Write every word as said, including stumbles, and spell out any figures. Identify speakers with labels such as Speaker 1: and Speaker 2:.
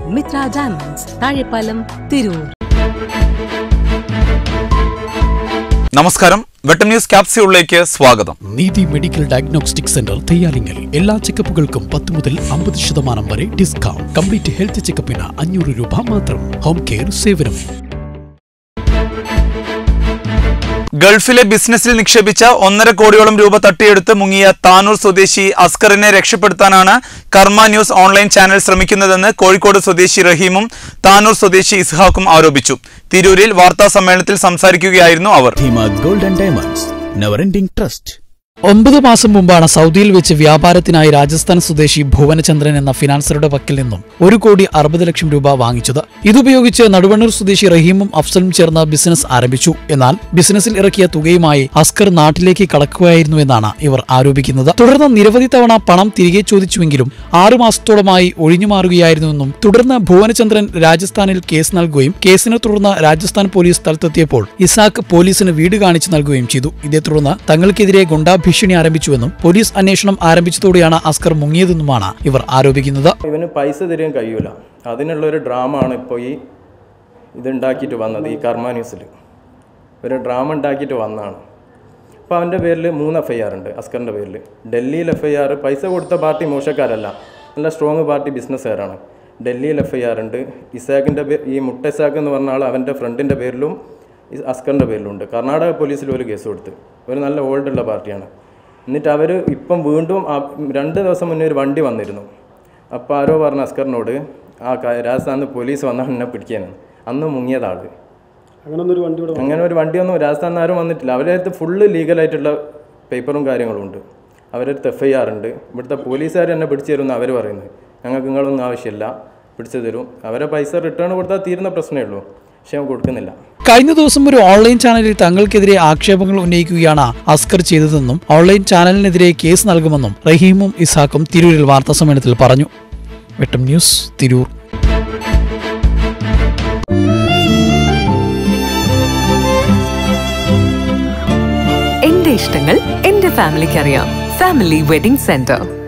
Speaker 1: Mitra diamonds, Thazhepalam, Tirur.
Speaker 2: നമസ്കാരം, വെട്ടം news ക്യാപ്സ്യൂളിലേക്ക് സ്വാഗതം.
Speaker 3: നീതി മെഡിക്കൽ ഡയഗ്നോസ്റ്റിക് സെന്റർ തയ്യാലിങ്ങൽ എല്ലാ ചെക്കപ്പുകൾക്കും പത്ത് മുതൽ അമ്പത് ശതമാനം വരെ ഡിസ്കൗണ്ട്. കംപ്ലീറ്റ് ഹെൽത്ത് ചെക്കപ്പിന് അഞ്ഞൂറ് രൂപ മാത്രം. ഹോം കെയർ സേവനം.
Speaker 2: ഗൾഫിലെ ബിസിനസ്സിൽ നിക്ഷേപിച്ച ഒന്നര കോടിയോളം രൂപ തട്ടിയെടുത്ത് മുങ്ങിയ താനൂർ സ്വദേശി അസ്കറിനെ രക്ഷപ്പെടുത്താനാണ് കർമ്മ ന്യൂസ് ഓൺലൈൻ ചാനൽ ശ്രമിക്കുന്നതെന്ന് കോഴിക്കോട് സ്വദേശി റഹീമും താനൂർ സ്വദേശി ഇസ്ഹാഖും ആരോപിച്ചു. തിരൂരിൽ വാർത്താ സമ്മേളനത്തിൽ സംസാരിക്കുകയായിരുന്നു അവർ.
Speaker 4: Golden diamonds, never ending trust.
Speaker 3: ഒമ്പത് മാസം മുമ്പാണ് സൗദിയിൽ വെച്ച് വ്യാപാരത്തിനായി രാജസ്ഥാൻ സ്വദേശി ഭുവനചന്ദ്രൻ എന്ന ഫിനാൻസറുടെ പക്കൽ നിന്നും ഒരു കോടി അറുപത് ലക്ഷം രൂപ വാങ്ങിച്ചത്. ഇതുപയോഗിച്ച് നടുവണ്ണൂർ സ്വദേശി റഹീമും അഫ്സലും ചേർന്ന് ബിസിനസ് ആരംഭിച്ചു. എന്നാൽ ബിസിനസ്സിൽ ഇറക്കിയ തുകയുമായി അസ്കർ നാട്ടിലേക്ക് കടക്കുകയായിരുന്നു എന്നാണ് ഇവർ ആരോപിക്കുന്നത്. തുടർന്ന് നിരവധി തവണ പണം തിരികെ ചോദിച്ചുവെങ്കിലും ആറു മാസത്തോളമായി ഒഴിഞ്ഞുമാറുകയായിരുന്നുവെന്നും തുടർന്ന് ഭുവനചന്ദ്രൻ രാജസ്ഥാനിൽ കേസ് നൽകുകയും കേസിനെ തുടർന്ന് രാജസ്ഥാൻ പോലീസ് സ്ഥലത്തെത്തിയപ്പോൾ ഇസാഖ് പോലീസിന് വീട് കാണിച്ചു നൽകുകയും ചെയ്തു. ഇതേ തുടർന്ന് തങ്ങൾക്കെതിരെ ഗുണ്ടാ ഭീഷണി ആരംഭിച്ചുവെന്നും പോലീസ് അന്വേഷണം ആരംഭിച്ചതോടെയാണ് അസ്കർ മുങ്ങിയതെന്നുമാണ് ഇവർ ആരോപിക്കുന്നത്.
Speaker 5: ഇവന് പൈസ തരാൻ കഴിയൂല, അതിനുള്ള ഒരു ഡ്രാമ ആണ് ഇപ്പോൾ ഈ ഇതുണ്ടാക്കിയിട്ട് വന്നത്. ഈ കർമ്മ ന്യൂസിൽ ഒരു ഡ്രാമ ഉണ്ടാക്കിയിട്ട് വന്നതാണ്. അപ്പോൾ അവൻ്റെ പേരിൽ മൂന്ന് എഫ് ഐ ആർ ഉണ്ട്. അസ്കറിൻ്റെ പേരിൽ ഡൽഹിയിൽ എഫ് ഐ ആർ. പൈസ കൊടുത്ത പാർട്ടി മോശക്കാരല്ല, നല്ല സ്ട്രോങ് പാർട്ടി ബിസിനസ്സുകാരാണ്. ഡൽഹിയിൽ എഫ് ഐ ആർ ഉണ്ട്. ഇസാഖിൻ്റെ പേ ഈ മുട്ട ഇസാഖ് എന്ന് പറഞ്ഞ ആൾ അവൻ്റെ ഫ്രണ്ടിൻ്റെ പേരിലും അസ്കറിൻ്റെ പേരിലുണ്ട്. കർണാടക പോലീസിൽ ഒരു കേസ് കൊടുത്ത്. ഒരു നല്ല ഓൾഡുള്ള പാർട്ടിയാണ്. എന്നിട്ട് അവർ ഇപ്പം വീണ്ടും രണ്ട് ദിവസം മുന്നേ ഒരു വണ്ടി വന്നിരുന്നു. അപ്പോൾ ആരോ പറഞ്ഞ അസ്കറിനോട് ആ രാജസ്ഥാനിൽ പോലീസ് വന്നാൽ എന്നെ പിടിക്കാനാണ്. അന്ന് മുങ്ങിയതാണ്. അങ്ങനെ ഒരു വണ്ടിയൊന്നും രാജസ്ഥാനിൽ ആരും വന്നിട്ടില്ല. അവരുടെ അടുത്ത് ഫുള്ള് ലീഗലായിട്ടുള്ള പേപ്പറും കാര്യങ്ങളും ഉണ്ട്. അവരുടെ അടുത്ത് എഫ് ഐ ആർ ഉണ്ട്. ഇവിടുത്തെ പോലീസുകാർ എന്നെ പിടിച്ചു തരുമെന്ന് അവർ പറയുന്നത്. ഞങ്ങൾക്ക് നിങ്ങളൊന്നും ആവശ്യമില്ല, പിടിച്ചു തരും. അവരെ പൈസ റിട്ടേൺ കൊടുത്താൽ തീരുന്ന പ്രശ്നമേ ഉള്ളൂ. പക്ഷെ കൊടുക്കുന്നില്ല.
Speaker 3: കഴിഞ്ഞ ദിവസം ഒരു ഓൺലൈൻ ചാനലിൽ തങ്ങൾക്കെതിരെ ആക്ഷേപങ്ങൾ ഉന്നയിക്കുകയാണ് അസ്കർ ചെയ്തതെന്നും ഓൺലൈൻ ചാനലിനെതിരെ കേസ് നൽകുമെന്നും റഹീമും ഇസാഖും തിരൂരിൽ വാർത്താ സമ്മേളനത്തിൽ പറഞ്ഞു. വെട്ടം ന്യൂസ്, തിരൂർ.
Speaker 1: എന്റെ ഇഷ്ടങ്ങൾ എന്റെ ഫാമിലിക്ക് അറിയാം. Family wedding centre.